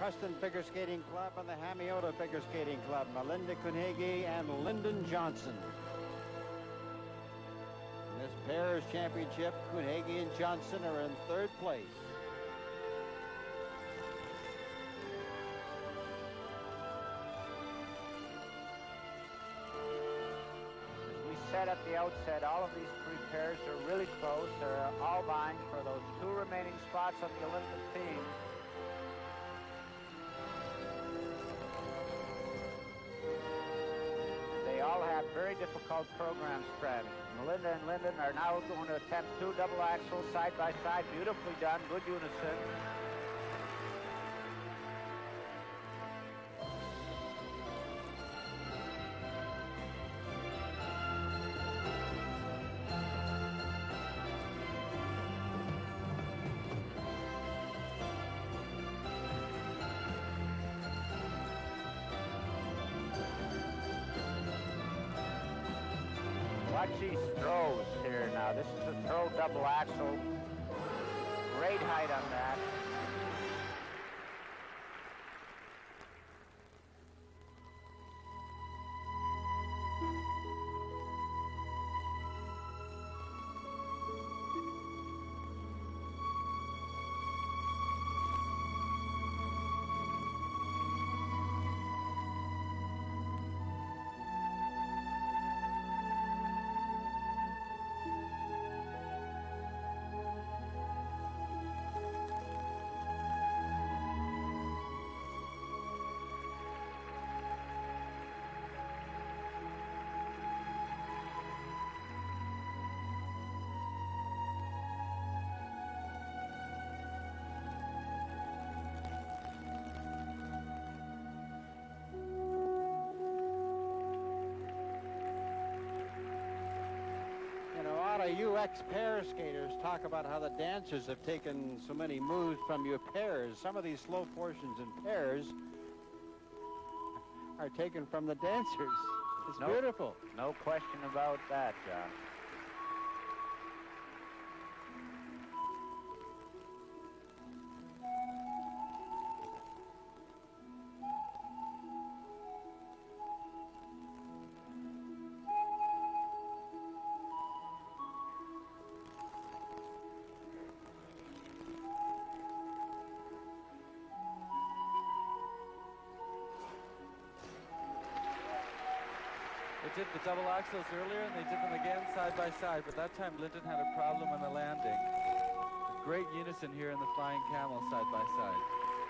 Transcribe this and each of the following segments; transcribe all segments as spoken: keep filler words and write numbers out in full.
Western Figure Skating Club and the Hamiota Figure Skating Club, Melinda Kunhege and Lyndon Johnson. In this pairs championship, Kunhege and Johnson are in third place. Said at the outset, all of these three pairs are really close. They're all vying for those two remaining spots on the Olympic team. They all have very difficult programs, Fred. Melinda and Lyndon are now going to attempt two double axles side by side. Beautifully done, good unison. Watch these throws here now. This is a throw double axle. Great height on that. You ex-pair skaters talk about how the dancers have taken so many moves from your pairs. Some of these slow portions in pairs are taken from the dancers. It's no, beautiful. No question about that, John. They did the double axles earlier, and they did them again side by side, but that time Lyndon had a problem on the landing. Great unison here in the flying camel side by side.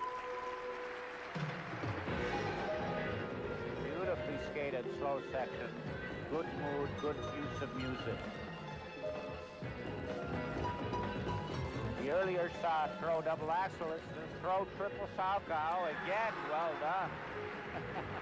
Beautifully skated slow section. Good mood, good use of music. The earlier saw throw double axle. It's the throw triple Salchow. Again, well done.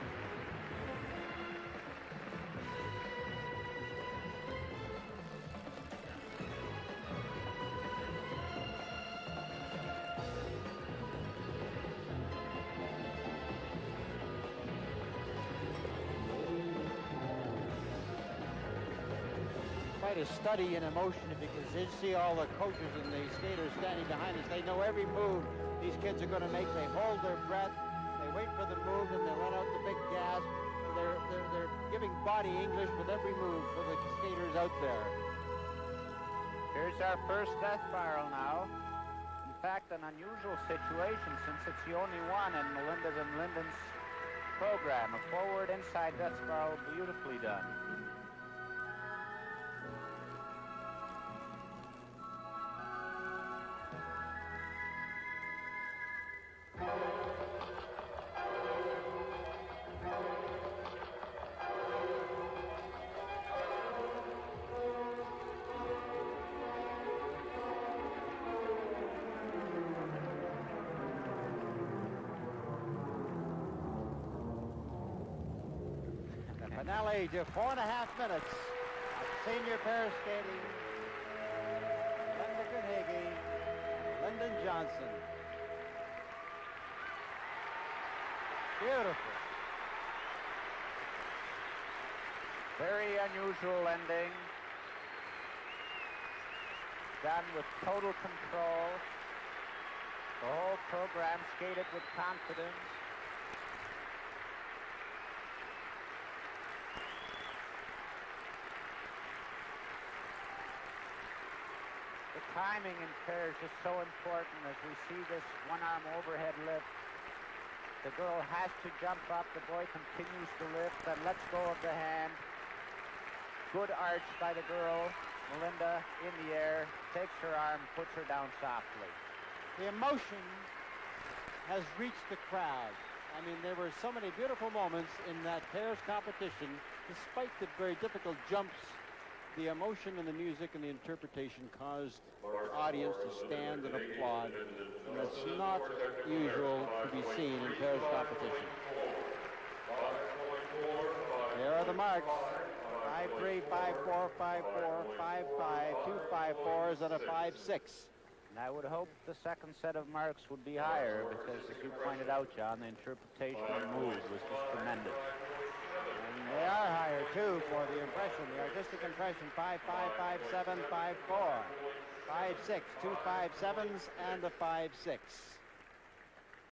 Quite a study in emotion, because you see all the coaches and the skaters standing behind us. They know every move these kids are going to make. They hold their breath. They wait for the move, and they let out the big gas. They're, they're, they're giving body English with every move for the skaters out there. Here's our first death spiral now. In fact, an unusual situation, since it's the only one in Melinda and Lyndon's program. A forward inside death spiral, beautifully done. Finale to four and a half minutes of senior pair skating. Linda Kunhege, Lyndon Johnson. Beautiful. Very unusual ending. Done with total control. The whole program skated with confidence. The timing in pairs is so important as we see this one-arm overhead lift. The girl has to jump up. The boy continues to lift and lets go of the hand. Good arch by the girl. Melinda in the air, takes her arm, puts her down softly. The emotion has reached the crowd. I mean, there were so many beautiful moments in that pairs competition. Despite the very difficult jumps, the emotion and the music and the interpretation caused the audience to stand and applaud. And that's not usual to be seen in pairs competition. There are the marks. five three, five four, five four, five five, two five fours, and a five six. And I would hope the second set of marks would be higher because, as you pointed out, John, the interpretation and moves was just tremendous. And they are higher, too, for the impression, the artistic impression. five five, five seven, five four, five six, two five sevens, and a five six.